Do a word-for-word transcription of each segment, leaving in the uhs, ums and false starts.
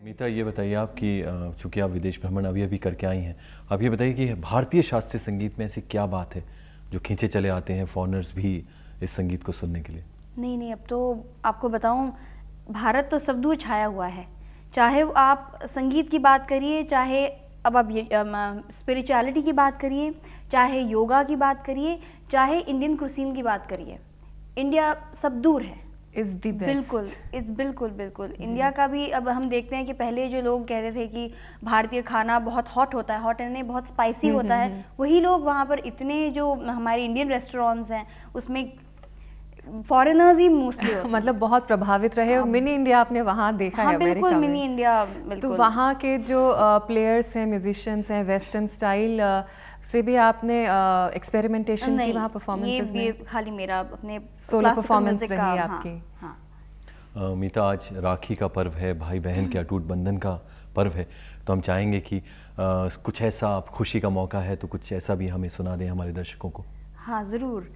मीता, ये बताइए आप कि चूँकि आप विदेश भ्रमण अभी अभी करके आई हैं, आप ये बताइए कि भारतीय शास्त्रीय संगीत में ऐसी क्या बात है जो खींचे चले आते हैं फॉरेनर्स भी इस संगीत को सुनने के लिए? नहीं नहीं, अब तो आपको बताऊं, भारत तो सब दूर छाया हुआ है। चाहे आप संगीत की बात करिए, चाहे अब आप स्पिरिचुअलिटी की बात करिए, चाहे योगा की बात करिए, चाहे इंडियन कुजीन की बात करिए, इंडिया सब दूर है। Is the best. बिल्कुल, इस बिल्कुल बिल्कुल इंडिया का भी अब हम देखते हैं कि पहले जो लोग कहते थे कि भारतीय खाना बहुत हॉट होता है, हॉट यानी बहुत स्पाइसी होता है, वही लोग वहाँ पर इतने जो हमारे इंडियन रेस्टोरेंट्स हैं उसमें फॉरेनर्स ही मोस्टली मतलब बहुत प्रभावित रहे। और मिनी इंडिया आपने वहाँ देखा हाँ, है अमेरिका बिल्कुल में। मिनी इंडिया बिल्कुल। तो वहाँ के जो प्लेयर्स हैं, म्यूजिशियंस हैं, वेस्टर्न स्टाइल से भी आपने एक्सपेरिमेंटेशन की वहाँ परफॉर्मेंसेस में? ये खाली मेरा अपने सोलो परफॉर्मेंस रही आपकी। हाँ, हाँ। मीता, आज राखी का पर्व है, भाई बहन के अटूट बंधन का पर्व है, तो हम चाहेंगे कि आ, कुछ ऐसा, आप खुशी का मौका है तो कुछ ऐसा भी हमें सुना दें हमारे दर्शकों को। हाँ ज़रूर।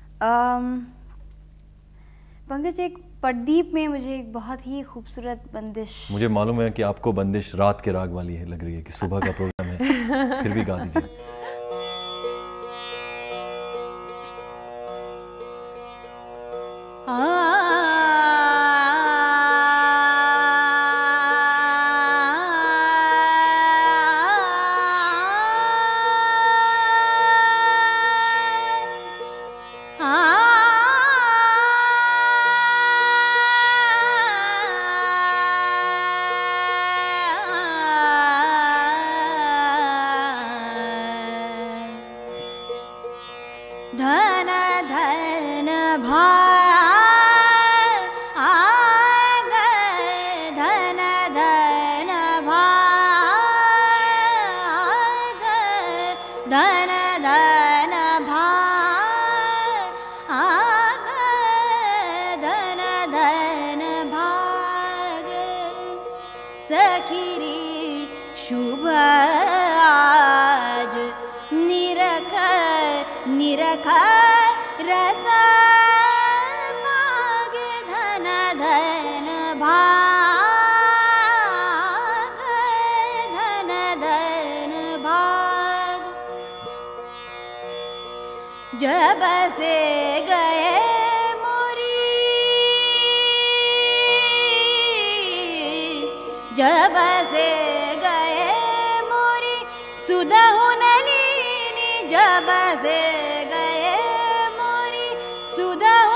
पंकज, एक पद्दीप में मुझे एक बहुत ही खूबसूरत बंदिश, मुझे मालूम है कि आपको बंदिश रात के राग वाली है, लग रही है कि सुबह का प्रोग्राम है, फिर भी गा दीजिए। धन धन भाग धन धन भाग धन धन भाग धन धन भाग सखीरी शुभ आज निरख निरख रस माग धन धन भाग धन धन भाग जब से गए मोरी जब से गए मोरी सुधहु नलिनी जब से गए मोरी सुधहु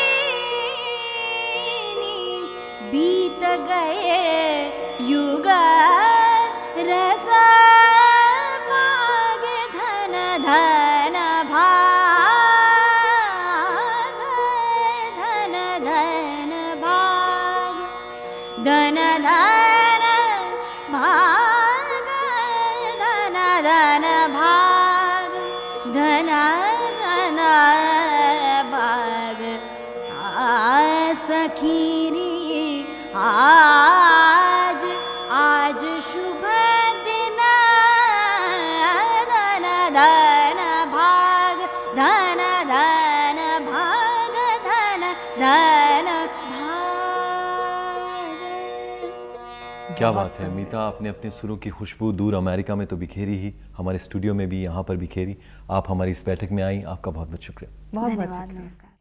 नलिनी बीत गए युग रस भाग धन धन भाग धन धन भाग धन धन भाग धन धन भाग धन धन भाग आ सखीरी आज आज शुभ दिन धन धन भाग धन धन भाग धन धन भाग। क्या बात है मीता, आपने अपने सुरों की खुशबू दूर अमेरिका में तो बिखेरी ही, हमारे स्टूडियो में भी यहाँ पर बिखेरी। आप हमारी इस बैठक में आई, आपका बहुत बहुत शुक्रिया। बहुत बहुत शुक्रिया। नमस्कार।